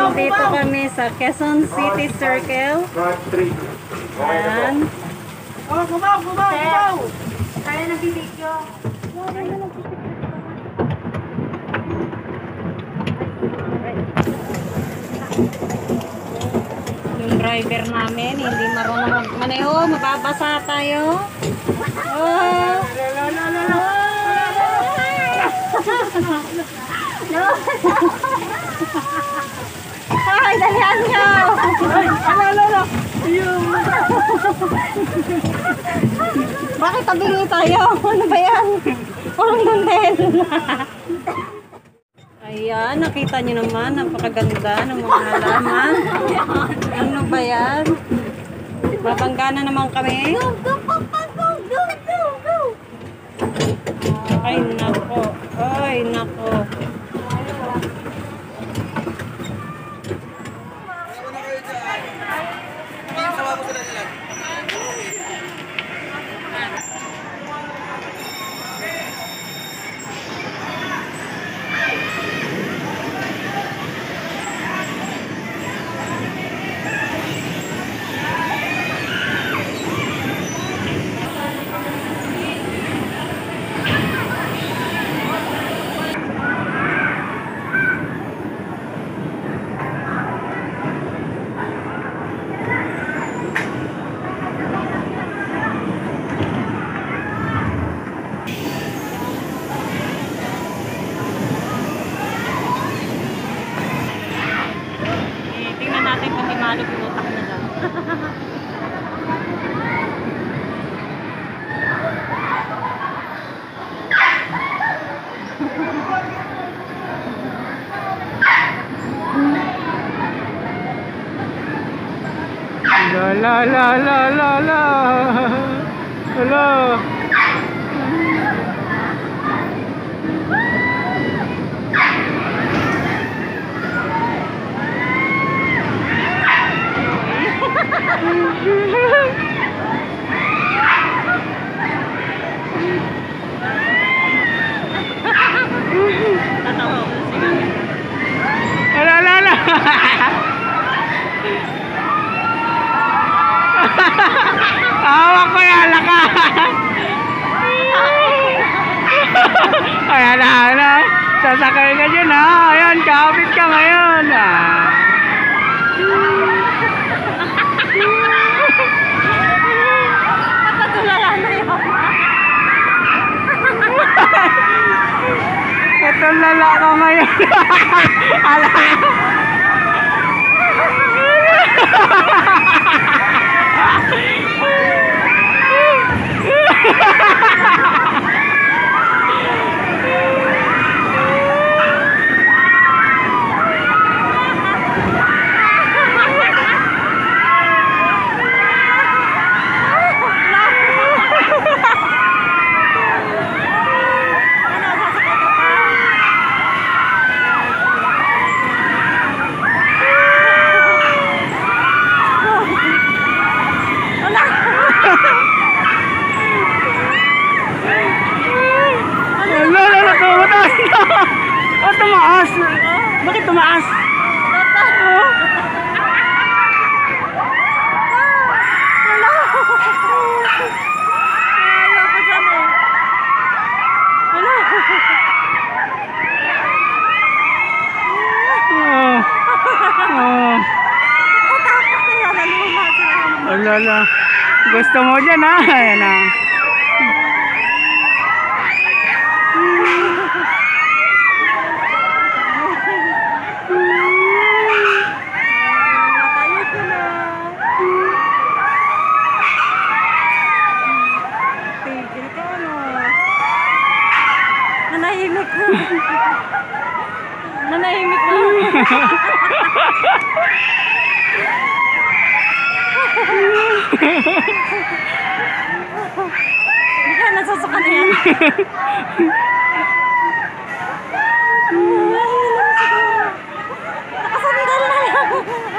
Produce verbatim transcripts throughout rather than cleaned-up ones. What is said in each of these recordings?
Nandito kami sa Quezon City Circle. Ayan. Oh, kumaw, kumaw, kumaw! Kaya nagbibidyo. Yung driver namin, hindi marunong magmaneho. Mababasa tayo. Oh! Ay, dalihan nyo! Ay, ala, ala, ala! Bakit tabingi tayo? Ano ba yan? Parang dundel. Ayan, nakita nyo naman, napakaganda ng mga halaman. Ano ba yan? Mabangga na naman kami. Ay, nako. Ay, nako. Malog yung utak nila. La la la la la la. Hello. La la la. Hawak ko yan, laka. Ayan na, ano. Sasakay ka dyan, ha. Ayan, kapit ka ngayon, ha. Napatulala na yun. Natulala ka ngayon. Ala. Oh, tumaas. Bakit tumaas? Oh. Alala. Gusto mo dyan, ha? Ayan na. Nanahimik na. Nanahimik na. Hindi ka nasasukan na yan. Nakasandal na yan.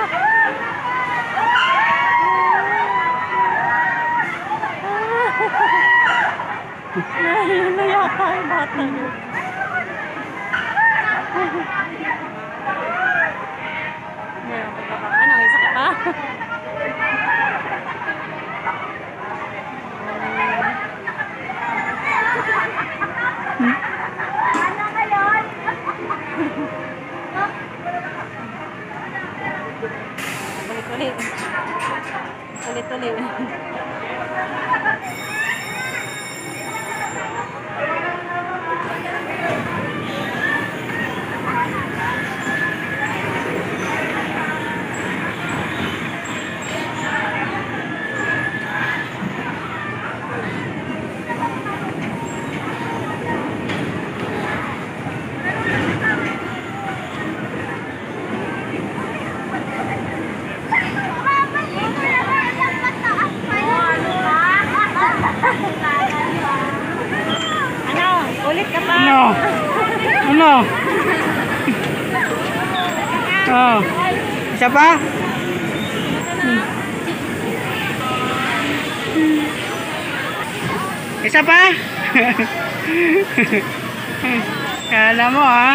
Nahihilo yata yung bata niyo. Oh. Isa pa? Isa pa? Kala mo ha?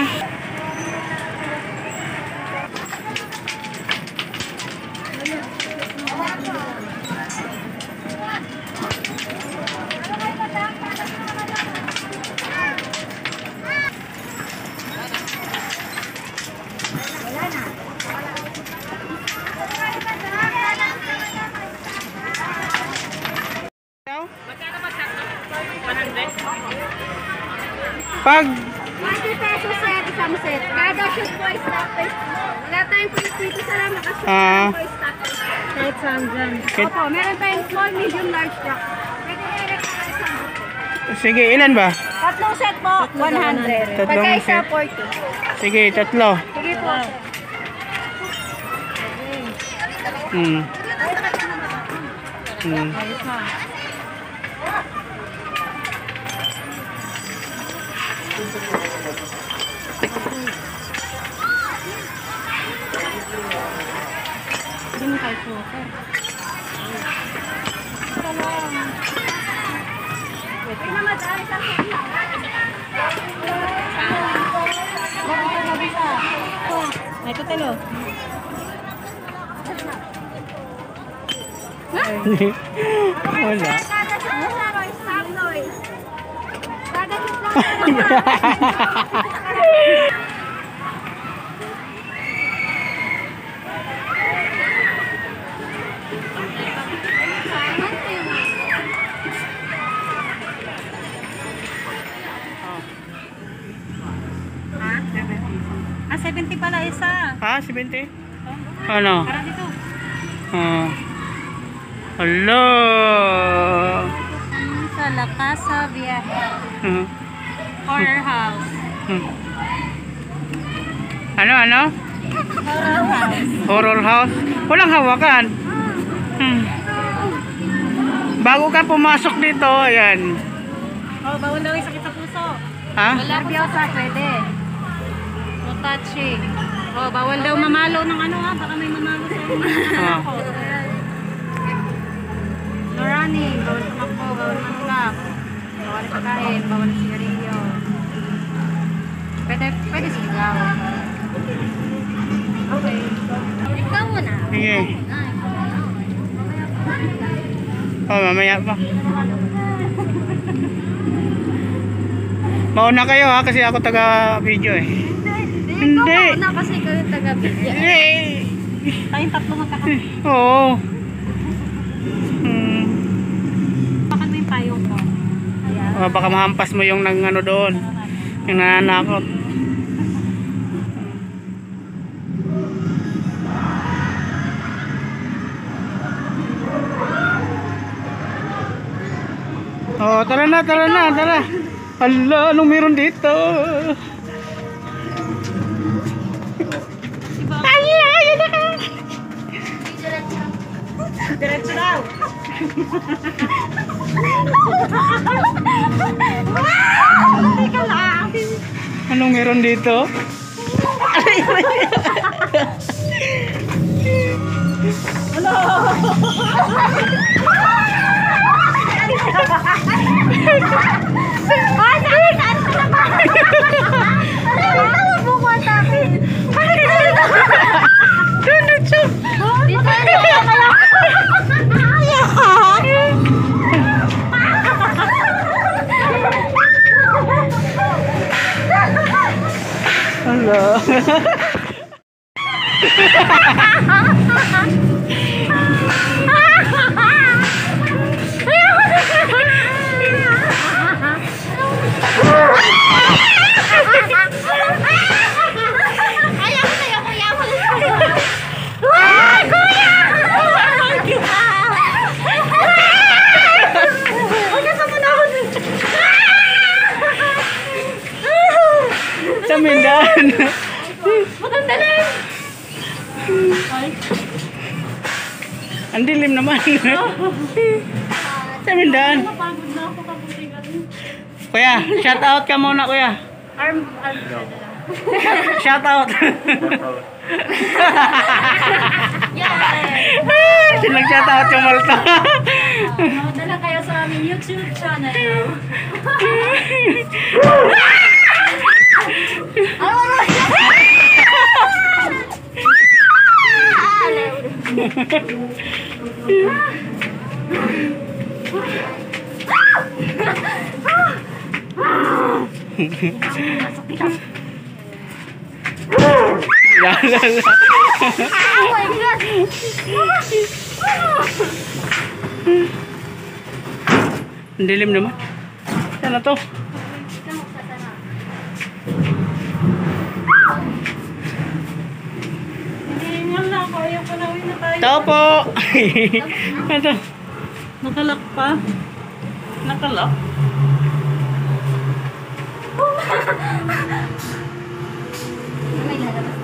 Pag twenty pesos set, isang set. Kada shoot po is stock price. Wala tayong price dito sa lang. Nakashoot Ah. po is stock price. Kahit saan dyan. Opo, meron tayong small, medium, large truck. Pwede direct na isang buko. sige, ilan ba? Tatlong set po, one hundred. Tatlong Pagka isa, set. forty. Sige, tatlo. Sige po. Hmm. Hmm. Hindi mo kayo smoker. Pwede na madali sa May tutelo. Wala. Kada shoot po sa Roy, stop noise. Kada shoot lang. Ah, seventy pala isa. Ha? seventy? Ano? Para dito. Ah. Hello. Ano sa La Casa Viaje. Hmm. Horror house. Hmm. Ano, ano? Horror house. Horror house? Walang hawakan. Hmm. Bago ka pumasok dito, ayan. Oh, bawal daw yung sakit sa puso. Ha? Wala sa pwede. No touching. Oh, bawal daw mamalo ng ano ha. Baka may mamalo sa Ah. ako. No running. Bawal tumakbo. Bawal manulak. Bawal pagkain. Bawal sigarilyo. Pwede, pwede sigaw. Okay. Ikaw muna. Sige. Oh, mamaya pa. Mauna kayo ha, kasi ako taga-video eh. Hindi. Ikaw na kasi ikaw yung taga-bigya. Eh. Tayong tatlo magkakapit. Oo. Hmm. Bakit mo yung payong ko? Ayan. Oh, baka mahampas mo yung nang ano doon. Yung nananakot. Oh, tara na, tara na, tara. Hala, anong meron dito? Hala, yun na ka. Diretso daw. Teka lang. Anong meron dito? Ay, saan? Saan ka naman? Ano mo buko ang tapin? Dito ano kaya? Hala. Sa Mindan. Ang dilim naman. Sa Mindan. Kuya, shout out ka muna kuya. Arm, arm, Shout out. yeah! Sinag shout out yung multo. Dala kayo sa aming YouTube channel. Ano mo? La la la. Oh my God! Ang dilim naman. Ano to? Hindi nga lang ako. Ayaw ko na. Uwi na tayo. Tao po. Ano to? Nakalak pa. Nakalak? May lalabas.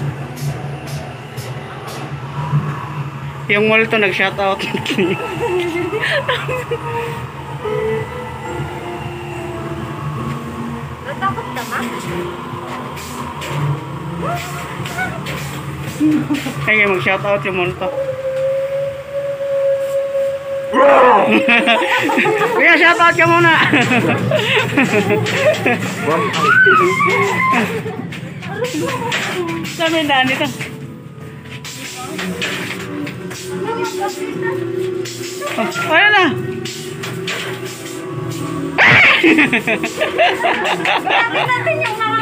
Yung multo nag-shout out. Natakot ka ba? Kaya mag-shout out yung multo. Kuya, shout out ka muna. Sabi yung daan dito. Oh, wala na. Bakit natin yung mga...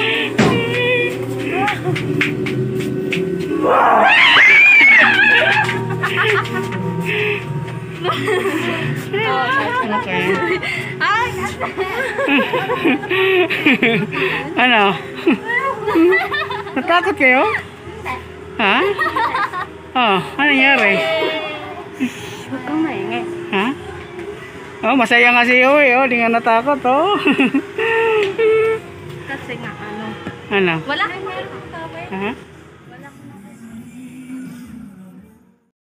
Okay. Ay! Ano? Natakot kayo? Ha? Oh, ano nangyari? Huwag kang maingay. Ha? Oh, masaya nga si Uwe, oh. Di nga natakot, oh. Kasi nga ano. Ano? Wala kang meron ng cover? Ha?